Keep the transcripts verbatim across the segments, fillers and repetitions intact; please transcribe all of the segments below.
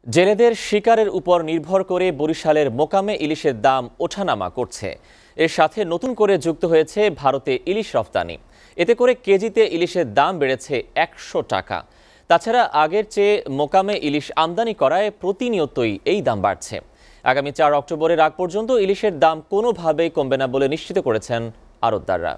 জেলেদের শিকারের উপর নির্ভর করে বরিশালের মোকামে ইলিশের দাম ওঠানামা করছে। এর সাথে নতুন করে যুক্ত হয়েছে ভারতে ইলিশ রফতানি। এতে করে কেজিতে ইলিশের দাম বেড়েছে একশো টাকা। তাছাড়া আগের চেয়ে মোকামে ইলিশ আমদানি করায় প্রতিনিয়তই এই দাম বাড়ছে। আগামী চার অক্টোবরের আগ পর্যন্ত ইলিশের দাম কোনোভাবেই কমবে না বলে নিশ্চিত করেছেন আড়তদাররা।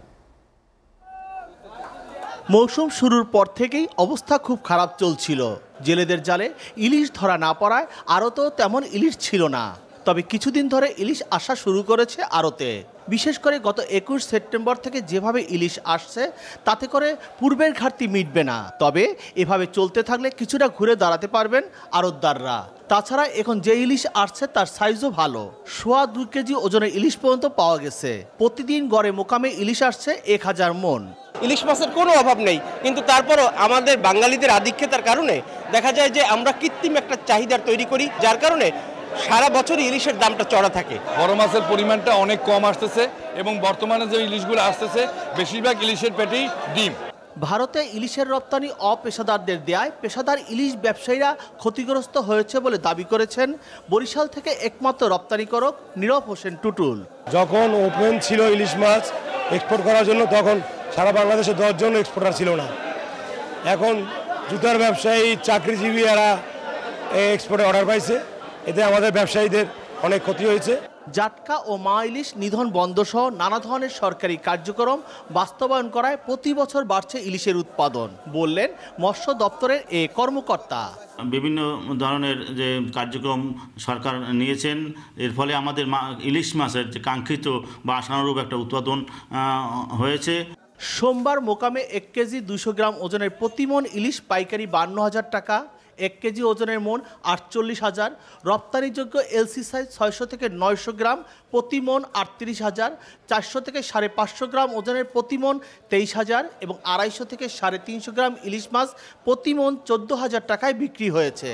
মৌসুম শুরুর পর থেকেই অবস্থা খুব খারাপ চলছিল। জেলেদের জালে ইলিশ ধরা না পড়ায় আড়তেও তেমন ইলিশ ছিল না। তবে কিছুদিন ধরে ইলিশ আসা শুরু করেছে আড়তে। বিশেষ করে গত একুশ সেপ্টেম্বর থেকে যেভাবে ইলিশ আসছে তাতে করে পূর্বের ঘাটতি মিটবে না। তবে এভাবে চলতে থাকলে কিছুটা ঘুরে দাঁড়াতে পারবেন আড়তদাররা। তাছাড়া এখন যে ইলিশ আসছে তার সাইজও ভালো, সোয়া দুই কেজি ওজনের ইলিশ পর্যন্ত পাওয়া গেছে। প্রতিদিন গড়ে মোকামে ইলিশ আসছে এক হাজার মন। ইলিশ মাছের কোনো অভাব নেই, কিন্তু তারপরও আমাদের বাঙালিদের আধিক্যতার কারণে দেখা যায় যে আমরা কৃত্রিম একটা চাহিদা তৈরি করি, যার কারণে সারা বছরই ইলিশের দামটা চড়া থাকে। বড় মাছের পরিমাণটা অনেক কম আসতেছে এবং বর্তমানে যে ইলিশগুলো আসতেছে বেশিরভাগ ইলিশের পেটেই ডিম। ভারতে ইলিশের রপ্তানি অপেশাদারদের দেয়ায় পেশাদার ইলিশ ব্যবসায়ীরা ক্ষতিগ্রস্ত হয়েছে বলে দাবি করেছেন বরিশাল থেকে একমাত্র রপ্তানিকারক নীরব হোসেন টুটুল। যখন ওপেন ছিল ইলিশ মাছ এক্সপোর্ট করার জন্য তখন সারা বাংলাদেশে দশজন এক্সপোর্টার ছিল না। এখন জুতার ব্যবসায়ী চাকরিজীবী এরা এক্সপোর্টে অর্ডার পাইছে, এতে আমাদের ব্যবসায়ীদের অনেক ক্ষতি হয়েছে। জাটকা ও মা ইলিশ নিধন বন্ধ সহ নানা ধরনের সরকারি কার্যক্রম বাস্তবায়ন করায় প্রতি বছর বাড়ছে ইলিশের উৎপাদন, বললেন মৎস্য দপ্তরের এ কর্মকর্তা। বিভিন্ন ধরনের যে কার্যক্রম সরকার নিয়েছেন, এর ফলে আমাদের ইলিশ মাছের যে কাঙ্ক্ষিত বা আশানুরূপ একটা উৎপাদন হয়েছে। সোমবার মোকামে এক কেজি দুশো গ্রাম ওজনের প্রতি মন ইলিশ পাইকারি বান্ন হাজার টাকা, এক কেজি ওজনের মন আটচল্লিশ হাজার, রপ্তানিযোগ্য এলসি সাইজ ছয়শো থেকে নয়শো গ্রাম প্রতি মন আটত্রিশ হাজার, চারশো থেকে সাড়ে পাঁচশো গ্রাম ওজনের প্রতি মন তেইশ হাজার এবং আড়াইশো থেকে সাড়ে তিনশো গ্রাম ইলিশ মাছ প্রতি মন চোদ্দ হাজার টাকায় বিক্রি হয়েছে।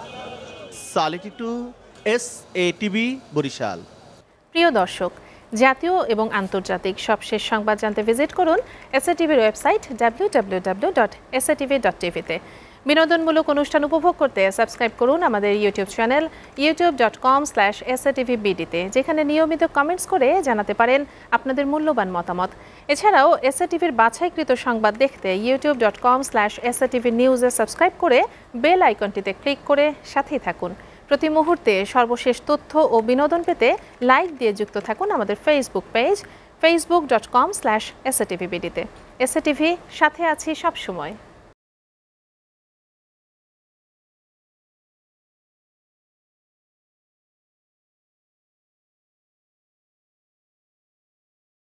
সালিটিটু এস এ টিভি বরিশাল। প্রিয় দর্শক, জাতীয় এবং আন্তর্জাতিক সবশেষ সংবাদ জানতে ভিজিট করুন এসএটিভির website W W W dot S A T V dot T V তে। বিনোদনমূলক অনুষ্ঠান উপভোগ করতে সাবস্ক্রাইব করুন আমাদের YouTube channel YouTube dot com slash S A T V B D তে, যেখানে নিয়মিত কমেন্টস করে জানাতে পারেন আপনাদের মূল্যবান মতামত। এছাড়াও এসএটিভির বাছাইকৃত সংবাদ দেখতে YouTube dot com slash S A T V নিউজে সাবস্ক্রাইব করে বেল আইকনটিতে ক্লিক করে সাথেই থাকুন। প্রতি মুহূর্তে সর্বশেষ তথ্য ও বিনোদন পেতে লাইক দিয়ে যুক্ত থাকুন আমাদের Facebook page Facebook dot com slash S A T V B D তে। এস এ টি ভি, সাথে আছি সবসময়।